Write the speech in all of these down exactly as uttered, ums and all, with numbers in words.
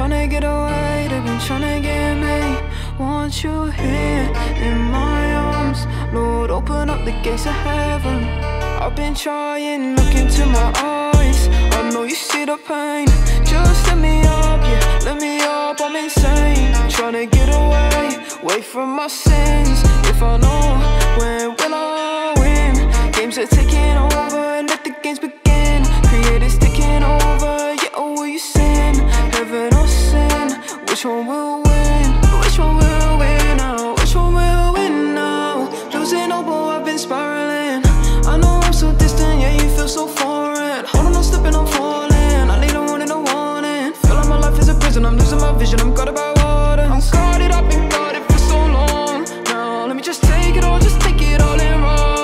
tryna get away, they've been tryna get me. Want you here in my arms, Lord, open up the gates of heaven. I've been trying, look into my eyes, I know you see the pain. Just let me up, yeah, let me up, I'm insane. Tryna get away, away from my sins. If I know, when will I win? Games are taking over, let the games begin. Creators taking over, yeah, oh, will you sin? Heaven or sin, which one will win? Which one will win now? Which one will win now? Losing hope, oh, I've been spiraling. I know I'm so distant, yeah, you feel so foreign. Hold on, I'm slipping, I'm falling. I need a warning, a warning. Feel like my life is a prison, I'm losing my vision, I'm guarded by water. I'm guarded, I've been guarded for so long. Now let me just take it all, just take it all and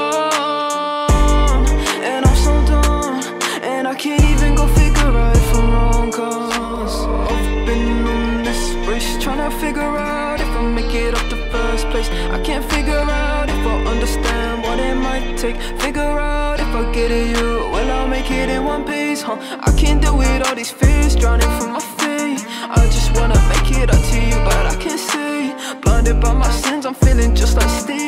run. And I'm so done, and I can't even go figure out if I'm wrong. Cause I've been on this race, trying to figure out if I make it up the first place. I can't figure out if I understand what it might take. Figure out if I get at you, will I make it in one piece, huh? I can't deal with all these fears drowning from my feet. I just wanna make it up to you, but I can't see. Blinded by my sins, I'm feeling just like Steve.